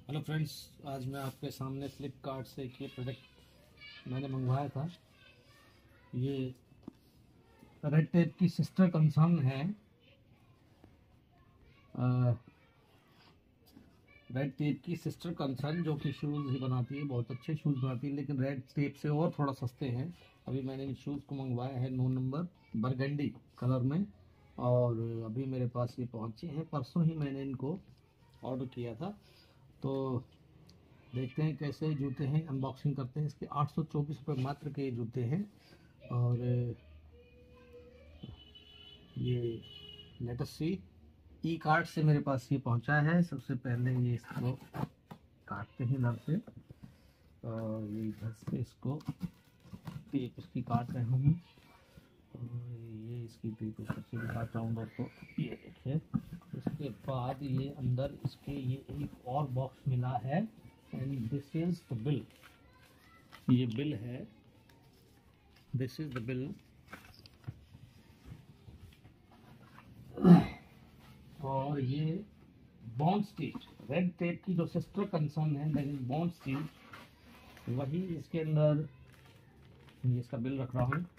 Hello friends, आज मैं आपके सामने फ्लिपकार्ट से एक ये प्रोडक्ट मैंने मंगवाया था। ये रेड टेप की सिस्टर कंसर्न है। रेड टेप की सिस्टर कंसर्न जो कि शूज़ ही बनाती है, बहुत अच्छे शूज़ बनाती है, लेकिन रेड टेप से और थोड़ा सस्ते हैं। अभी मैंने इन शूज़ को मंगवाया है 9 नंबर बरगंडी कलर में, और अभी मेरे पास ये पहुंचे हैं। परसों ही मैंने इनको ऑर्डर किया था। तो देखते हैं कैसे जूते हैं, अनबॉक्सिंग करते हैं। इसके 824 रुपये मात्र के जूते हैं। और ये लेट अस सी, ई कार्ड से मेरे पास ये पहुंचा है। सबसे पहले ये इसको काटते हैं इधर से, और ये इधर से इसको टेप इसकी काट रहे हूँ। और ये इसकी टेप इधर से भी काट रहा हूँ दोस्तों, ये देखिए। इसके बाद ये अंदर इसके ये एक और बॉक्स मिला है, and this is the bill. ये बिल है, दिस इज द बिल। और ये बॉन्ड स्टीच, रेड टेप की जो सिस्टर कंसर्न है दैट इज बॉन्ड स्टीच, वही इसके अंदर ये इसका बिल रख रहा हूँ।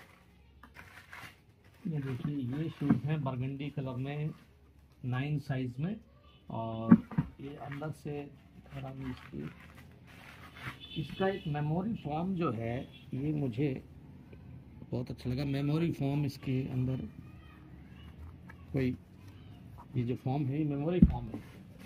ये देखिए, ये शूज है बरगंडी कलर में 9 साइज में। और ये अंदर से इसका एक मेमोरी फॉर्म जो है, ये मुझे बहुत अच्छा लगा। मेमोरी फॉर्म इसके अंदर कोई, ये जो फॉर्म है ये मेमोरी फॉर्म है।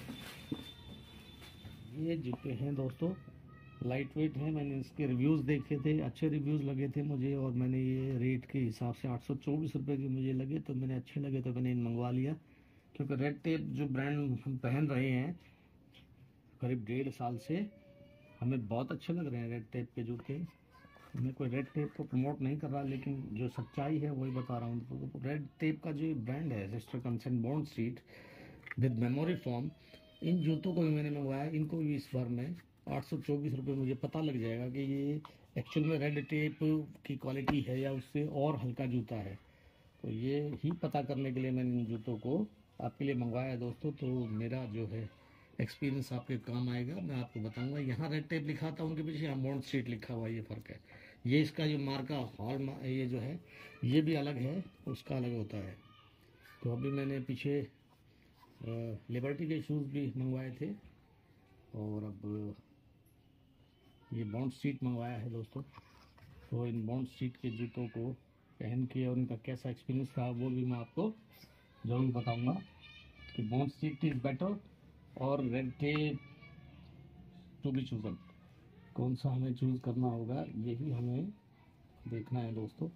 ये जूते हैं दोस्तों, लाइट वेट है। मैंने इसके रिव्यूज़ देखे थे, अच्छे रिव्यूज़ लगे थे मुझे, और मैंने ये रेट के हिसाब से 824 रुपये के मुझे लगे, तो मैंने अच्छे लगे तो मैंने इन मंगवा लिया। क्योंकि रेड टेप जो ब्रांड हम पहन रहे हैं करीब 1.5 साल से, हमें बहुत अच्छे लग रहे हैं रेड टेप के जूते। मैं कोई रेड टेप को प्रमोट नहीं कर रहा, लेकिन जो सच्चाई है वही बता रहा हूँ। तो रेड टेप का जो ब्रांड है sister concern Bond Street with memory foam, इन जूतों को भी मैंने मंगवाया। इनको भी इस बार में 824 रुपये, मुझे पता लग जाएगा कि ये एक्चुअल में रेड टेप की क्वालिटी है या उससे और हल्का जूता है। तो ये ही पता करने के लिए मैंने इन जूतों को आपके लिए मंगवाया है दोस्तों। तो मेरा जो है एक्सपीरियंस आपके काम आएगा, मैं आपको बताऊंगा। यहाँ रेड टेप लिखा था, उनके पीछे यहाँ बॉन्ड स्ट्रीट लिखा हुआ, ये फ़र्क है। ये इसका जो मार्का ये जो है ये भी अलग है, उसका अलग होता है। तो अभी मैंने पीछे लिबर्टी के शूज़ भी मंगवाए थे, और अब ये बॉन्ड स्ट्रीट मंगवाया है दोस्तों। तो इन बॉन्ड स्ट्रीट के जूतों को पहन के और उनका कैसा एक्सपीरियंस रहा वो भी मैं आपको ज़रूर बताऊंगा कि बॉन्ड स्ट्रीट इज़ बेटर और Red Tape to be chosen. कौन सा हमें चूज़ करना होगा, यही हमें देखना है दोस्तों,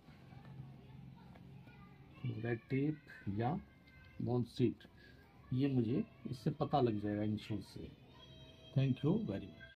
रेड टेप या बॉन्ड स्ट्रीट। ये मुझे इससे पता लग जाएगा इन शूज़ से। Thank you very much.